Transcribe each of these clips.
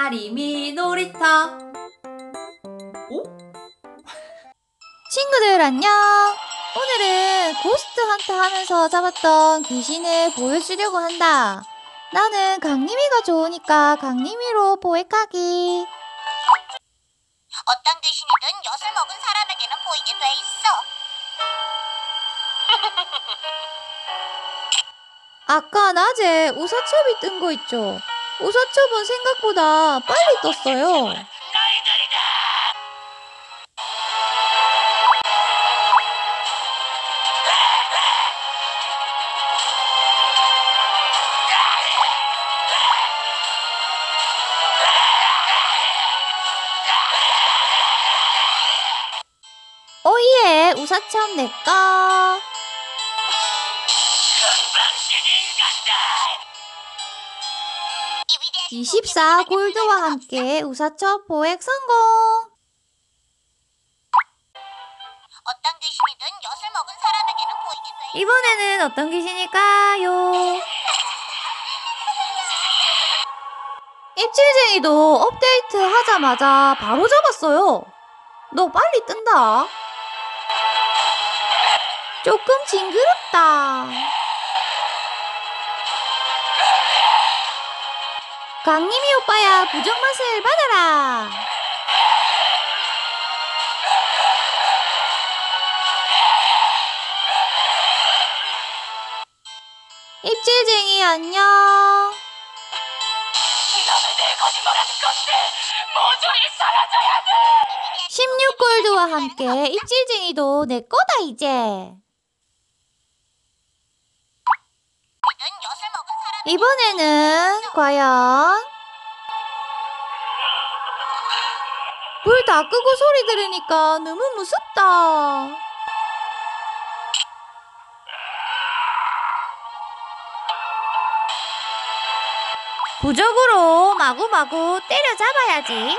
아리미 놀이터. 오? 친구들 안녕! 오늘은 고스트 헌터 하면서 잡았던 귀신을 보여주려고 한다. 나는 강림이가 좋으니까 강림이로 보획하기. 어떤 귀신이든 엿을 먹은 사람에게는 보이게 돼 있어. 아까 낮에 우사첩이 뜬 거 있죠? 우사첩은 생각보다 빨리 떴어요. 오예, 우사첩 내꺼. 24 골드와 함께 우사첩 보획 성공. 어떤 귀신이든 엿을 먹은 사람에게는 보이게 돼 있어. 이번에는 어떤 귀신일까요? 입질쟁이도 업데이트 하자마자 바로 잡았어요. 너 빨리 뜬다. 조금 징그럽다. 강림이 오빠야, 부정맛을 받아라. 입질쟁이 안녕. 너는 내 거짓말하는 것들 모조리 사라져야 돼. 16골드와 함께 입질쟁이도 내 거다 이제. 엿을 먹은 사람 이번에는 과연 불 다 끄고 소리 들으니까 너무 무섭다. 부적으로 마구마구 때려잡아야지.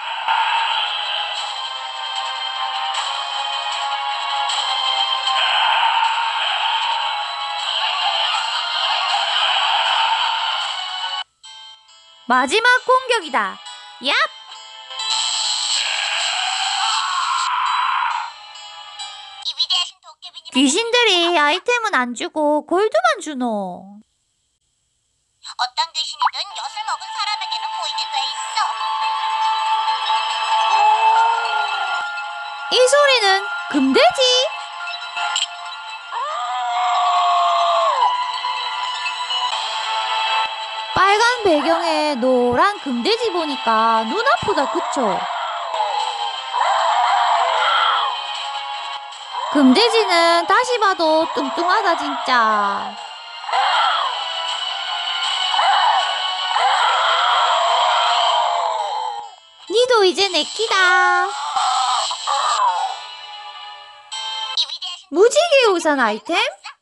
마지막 공격이다. 얍! 이 위대하신 도깨비님. 귀신들이 아이템은 안 주고 골드만 주노. 어떤 귀신이든 엿을 먹은 사람에게는 보이게 돼 있어. 이 소리는 금돼지. 빨간 배경에 노란 금돼지 보니까 눈 아프다 그쵸? 금돼지는 다시 봐도 뚱뚱하다 진짜. 니도 이제 내 끼다. 이 위대하신 무지개 우산 아이템?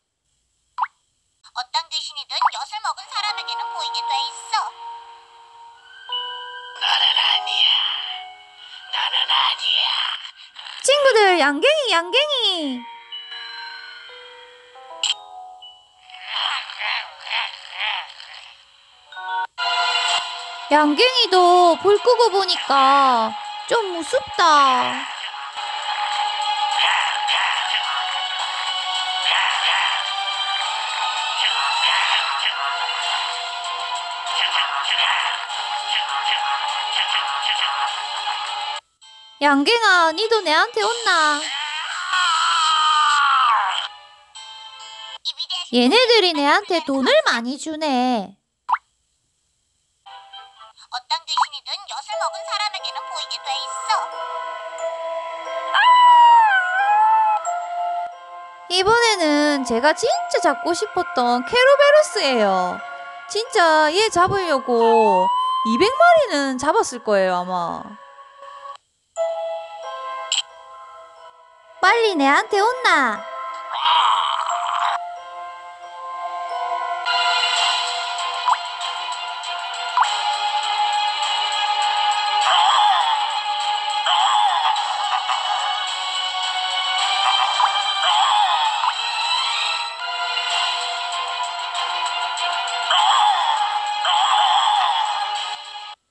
어떤 귀신이든 엿을 먹은 사람에게는 보이게 돼 있어. 나는 아니야. 나는 아니야. 친구들 양갱이. 양갱이도 불 끄고 보니까 좀 무섭다. 양갱아, 니도 내한테 온나? 이 위대하신 얘네들이 내한테 돈을 많이 주네. 어떤 귀신이든 엿을 먹은 사람에게는 보이게 돼 있어. 이번에는 제가 진짜 잡고 싶었던 캐로베르스예요. 진짜 얘 잡으려고 200마리는 잡았을 거예요, 아마. 빨리 내한테 온나?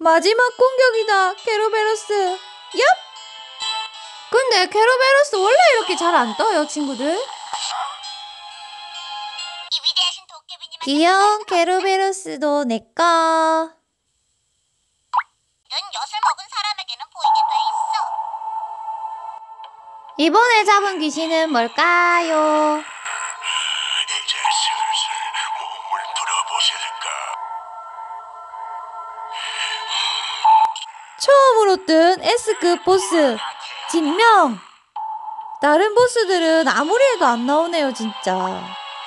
마지막 공격이다, 케로베로스. 얍! 근데 케로베로스 원래 이렇게 잘 안 떠요, 친구들. 이 위대하신 도깨비님한테 귀여운 케로베로스도 내꺼. 는 엿을 먹은 사람에게는 보이게 돼 있어. 이번에 잡은 귀신은 뭘까요? 이제 슬슬 몸을 풀어보실까? 처음으로 뜬 S급 보스 진명. 다른 보스들은 아무리 해도 안 나오네요, 진짜.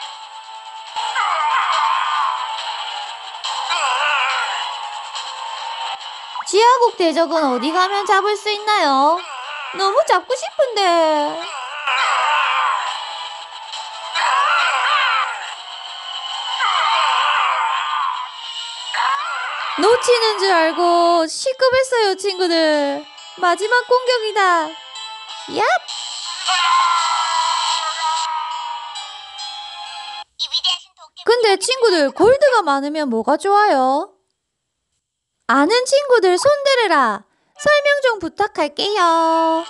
지하국 대적은 어디 가면 잡을 수 있나요? 너무 잡고 싶은데. 놓치는 줄 알고 시급했어요, 친구들. 마지막 공격이다. 얍! 이 위대하신 도깨비 근데 친구들, 골드가 많으면 뭐가 좋아요? 아는 친구들 손들으라. 설명 좀 부탁할게요.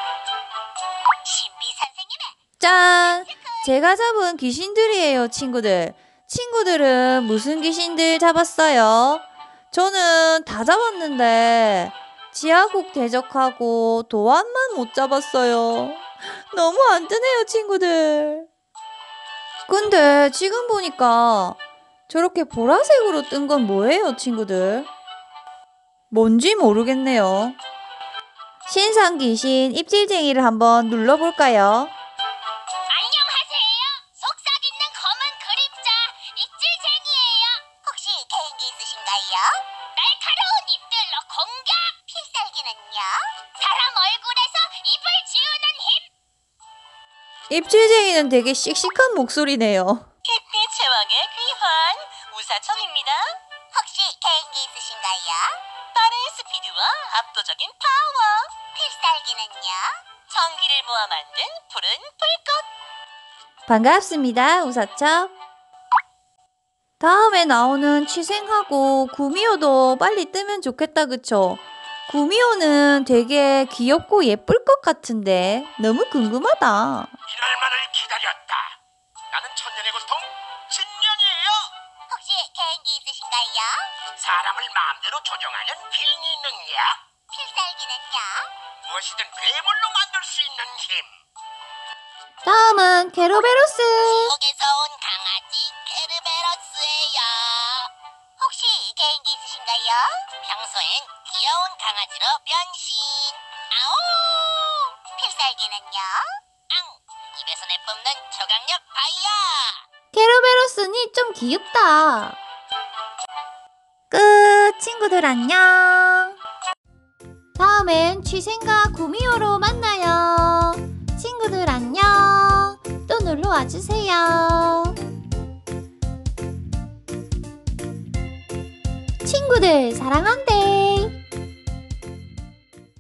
신비 선생님의 짠! 제가 잡은 귀신들이에요, 친구들. 친구들은 무슨 귀신들 잡았어요? 저는 다 잡았는데 지하국 대적하고 도안만 못 잡았어요. 너무 안 뜨네요, 친구들. 근데 지금 보니까 저렇게 보라색으로 뜬 건 뭐예요, 친구들? 뭔지 모르겠네요. 신상 귀신 입질쟁이를 한번 눌러볼까요? 안녕하세요. 속삭이는 검은 그림자 입질쟁이에요. 혹시 개인기 있으신가요? 날카로운 입들로 공격. 필살기는요? 사람 얼굴에서 입을 지우는 힘. 입질쟁이는 되게 씩씩한 목소리네요. 햇빛 제왕의 귀환 우사첩입니다. 혹시 개인기 있으신가요? 빠른 스피드와 압도적인 파워. 필살기는요? 전기를 모아 만든 푸른 불꽃. 반갑습니다, 우사첩. 다음에 나오는 취생하고 구미호도 빨리 뜨면 좋겠다, 그쵸? 구미호는 되게 귀엽고 예쁠 것 같은데 너무 궁금하다. 이날만을 기다렸다. 나는 천년의 고통 진명이에요. 혹시 개인기 있으신가요? 사람을 마음대로 조종하는 비니 능력. 필살기는요? 무엇이든 괴물로 만들 수 있는 힘. 다음은 케로베로스. 지옥에서 온 강아지 케르베로스예요. 혹시 개인기 있으신가요? 평소엔 귀여운 강아지로 변신. 아오! 필살기는요? 앙! 입에서 내뿜는 초강력 파이어. 케로베로스니 좀 귀엽다. 끝. 친구들 안녕. 다음엔 취생과 구미호로 만나요. 친구들 안녕. 또 놀러 와주세요. 친구들 사랑한대.